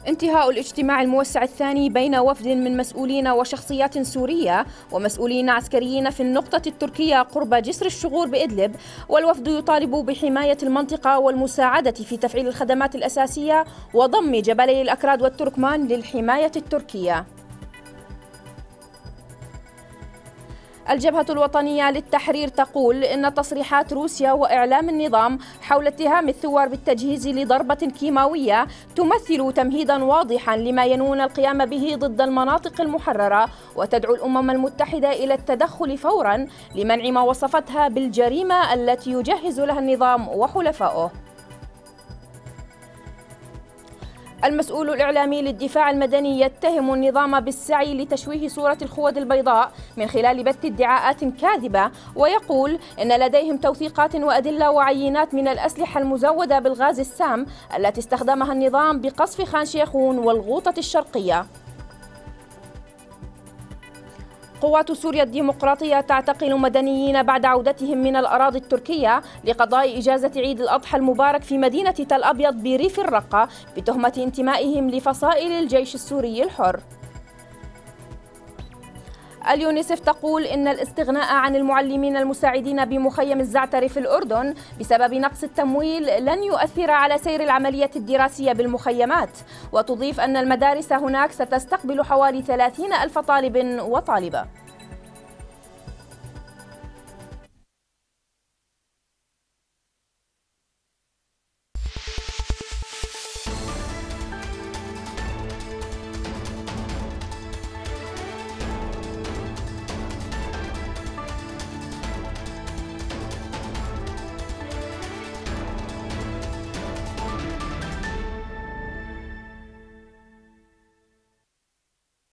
انتهاء الاجتماع الموسع الثاني بين وفد من مسؤولين وشخصيات سورية ومسؤولين عسكريين في النقطة التركية قرب جسر الشغور بإدلب، والوفد يطالب بحماية المنطقة والمساعدة في تفعيل الخدمات الأساسية وضم جبلي الأكراد والتركمان للحماية التركية. الجبهة الوطنية للتحرير تقول إن تصريحات روسيا وإعلام النظام حول اتهام الثوار بالتجهيز لضربة كيماوية تمثل تمهيدا واضحا لما ينوون القيام به ضد المناطق المحررة، وتدعو الأمم المتحدة إلى التدخل فورا لمنع ما وصفتها بالجريمة التي يجهز لها النظام وحلفائه. المسؤول الإعلامي للدفاع المدني يتهم النظام بالسعي لتشويه صورة الخوذ البيضاء من خلال بث ادعاءات كاذبة، ويقول إن لديهم توثيقات وأدلة وعينات من الأسلحة المزودة بالغاز السام التي استخدمها النظام بقصف خان شيخون والغوطة الشرقية. قوات سوريا الديمقراطية تعتقل مدنيين بعد عودتهم من الأراضي التركية لقضاء إجازة عيد الأضحى المبارك في مدينة تل أبيض بريف الرقة بتهمة انتمائهم لفصائل الجيش السوري الحر. اليونيسف تقول إن الاستغناء عن المعلمين المساعدين بمخيم الزعتر في الأردن بسبب نقص التمويل لن يؤثر على سير العملية الدراسية بالمخيمات، وتضيف أن المدارس هناك ستستقبل حوالي 30,000 طالب وطالبة.